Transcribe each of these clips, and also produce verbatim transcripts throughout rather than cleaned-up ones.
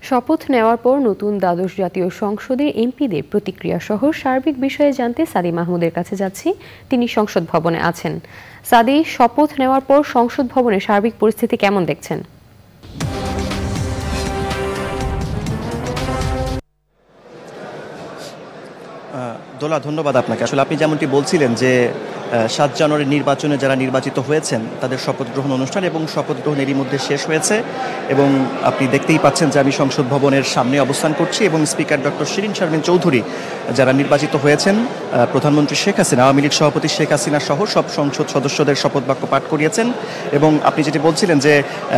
শপথ নেওয়ার পর নতুন দ্বাদশ জাতীয় সংসদের এমপিদের প্রতিক্রিয়া সহ সার্বিক বিষয়ে জানতে সাদি মাহমুদের কাছে যাচ্ছি। তিনি সংসদ ভবনে আছেন। সাদি, শপথ নেওয়ার পর সংসদ ভবনের সার্বিক পরিস্থিতি কেমন দেখছেন? দোলা, ধন্যবাদ আপনাকে। আসলে আপনি যেমনটি বলছিলেন যে সাত জানুয়ারি নির্বাচনে যারা নির্বাচিত হয়েছেন তাদের শপথ গ্রহণ অনুষ্ঠান এবং শপথ গ্রহণ এরই মধ্যে শেষ হয়েছে এবং আপনি দেখতেই পাচ্ছেন যে আমি সংসদ ভবনের সামনে অবস্থান করছি এবং স্পিকার ডক্টর শিরিন শারমিন চৌধুরী যারা নির্বাচিত হয়েছেন, প্রধানমন্ত্রী শেখ হাসিনা, আওয়ামী লীগ সভাপতি শেখ হাসিনা সহ সব সংসদ সদস্যদের শপথ বাক্য পাঠ করিয়েছেন। এবং আপনি যেটি বলছিলেন যে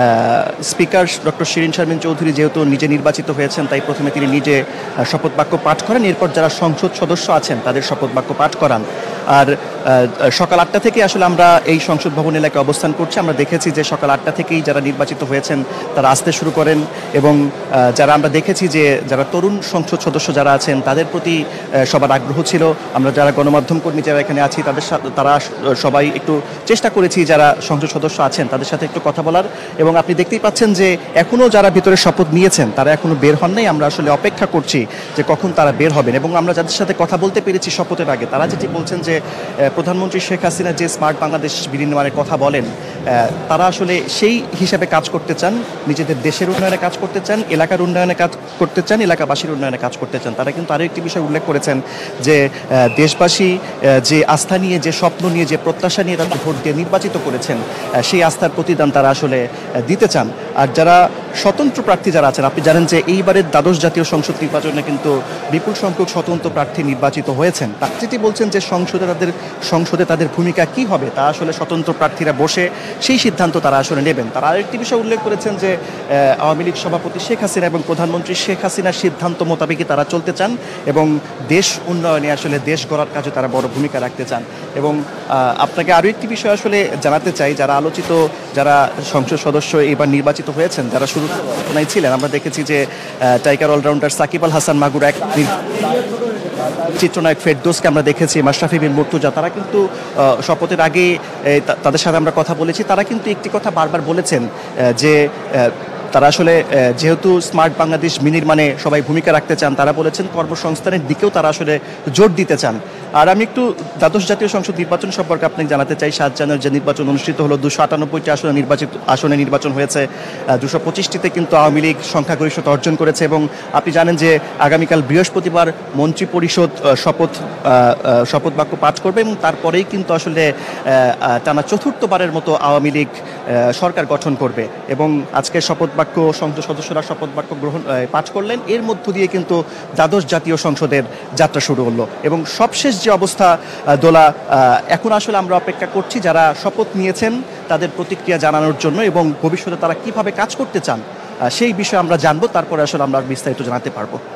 স্পিকার ডক্টর শিরিন শারমিন চৌধুরী যেহেতু নিজে নির্বাচিত হয়েছেন তাই প্রথমে তিনি নিজে শপথ বাক্য পাঠ করেন, এরপর যারা সংসদ সদস্য আছেন তাদের শপথ বাক্য পাঠ করান। আর সকাল আটটা থেকে আসলে আমরা এই সংসদ ভবন এলাকায় অবস্থান করছি। আমরা দেখেছি যে সকাল আটটা থেকেই যারা নির্বাচিত হয়েছেন তারা আসতে শুরু করেন এবং যারা আমরা দেখেছি যে যারা তরুণ সংসদ সদস্য যারা আছেন তাদের প্রতি সবার আগ্রহ ছিল। আমরা যারা গণমাধ্যম কর্মী যারা এখানে আছি তাদের সাথে তারা সবাই একটু চেষ্টা করেছি যারা সংসদ সদস্য আছেন তাদের সাথে একটু কথা বলার। এবং আপনি দেখতেই পাচ্ছেন যে এখনও যারা ভিতরে শপথ নিয়েছেন তারা এখনও বের হন নাই। আমরা আসলে অপেক্ষা করছি যে কখন তারা বের হবেন। এবং আমরা যাদের সাথে কথা বলতে পেরেছি শপথের আগে তারা যেটি বলছেন যে প্রধানমন্ত্রী শেখ হাসিনা যে স্মার্ট বাংলাদেশ বিনির্মাণের কথা বলেন তারা আসলে সেই হিসাবে কাজ করতে চান, নিজেদের দেশের উন্নয়নে কাজ করতে চান, এলাকার উন্নয়নে কাজ করতে চান, এলাকাবাসীর উন্নয়নে কাজ করতে চান। তারা কিন্তু আরও একটি বিষয় উল্লেখ করেছেন যে দেশবাসী যে আস্থা নিয়ে, যে স্বপ্ন নিয়ে, যে প্রত্যাশা নিয়ে তাদের ভোট দিয়ে নির্বাচিত করেছেন সেই আস্থার প্রতিদান তারা আসলে দিতে চান। আর যারা স্বতন্ত্র প্রার্থী যারা আছেন, আপনি জানেন যে এইবারের দ্বাদশ জাতীয় সংসদ নির্বাচনে কিন্তু বিপুল সংখ্যক স্বতন্ত্র প্রার্থী নির্বাচিত হয়েছেন। তারা যেটি বলছেন যে সংসদে তাদের সংসদে তাদের ভূমিকা কি হবে তা আসলে স্বতন্ত্র প্রার্থীরা বসে সেই সিদ্ধান্ত তারা আসলে নেবেন। তারা আরেকটি বিষয় উল্লেখ করেছেন যে আওয়ামী লীগ সভাপতি শেখ হাসিনা এবং প্রধানমন্ত্রী শেখ হাসিনার সিদ্ধান্ত মোতাবেকই তারা চলতে চান এবং দেশ উন্নয়নে আসলে দেশ গড়ার কাজে তারা বড় ভূমিকা রাখতে চান। এবং আপনাকে আরও একটি বিষয় আসলে জানাতে চাই, যারা আলোচিত যারা সংসদ সদস্য এবার নির্বাচিত হয়েছেন যারা শুরু নাই ছিলেন, আমরা দেখেছি যে টাইগার অলরাউন্ডার সাকিব আল হাসান মাগুরা, এক চিত্রনায়ক ফেরদৌসকে আমরা দেখেছি, মাশরাফি বিন মুর্তজা, তারা কিন্তু শপথের আগে তাদের সাথে আমরা কথা বলেছি। তারা কিন্তু একটি কথা বারবার বলেছেন যে তারা আসলে যেহেতু স্মার্ট বাংলাদেশ বিনির্মাণে সবাই ভূমিকা রাখতে চান, তারা বলেছেন কর্মসংস্থানের দিকেও তারা আসলে জোর দিতে চান। আর আমি একটু দ্বাদশ জাতীয় সংসদ নির্বাচন সম্পর্কে আপনাকে জানাতে চাই। সাত জানুয়ারি যে নির্বাচন অনুষ্ঠিত হলো, দুশো আটানব্বইটি আসনে নির্বাচিত আসনে নির্বাচন হয়েছে, দুশো পঁচিশটিতে কিন্তু আওয়ামী লীগ সংখ্যাগরিষ্ঠতা অর্জন করেছে। এবং আপনি জানেন যে আগামীকাল বৃহস্পতিবার মন্ত্রী পরিষদ শপথ শপথ বাক্য পাঠ করবে এবং তারপরেই কিন্তু আসলে টানা চতুর্থবারের মতো আওয়ামী লীগ সরকার গঠন করবে। এবং আজকে শপথ বাক্য সংসদ সদস্যরা শপথ বাক্য গ্রহণ পাঠ করলেন, এর মধ্য দিয়ে কিন্তু দ্বাদশ জাতীয় সংসদের যাত্রা শুরু হলো। এবং সবশেষ যে অবস্থা দোলা, এখন আসলে আমরা অপেক্ষা করছি যারা শপথ নিয়েছেন তাদের প্রতিক্রিয়া জানানোর জন্য এবং ভবিষ্যতে তারা কিভাবে কাজ করতে চান সেই বিষয়ে আমরা জানবো, তারপরে আসলে আমরা বিস্তারিত জানাতে পারবো।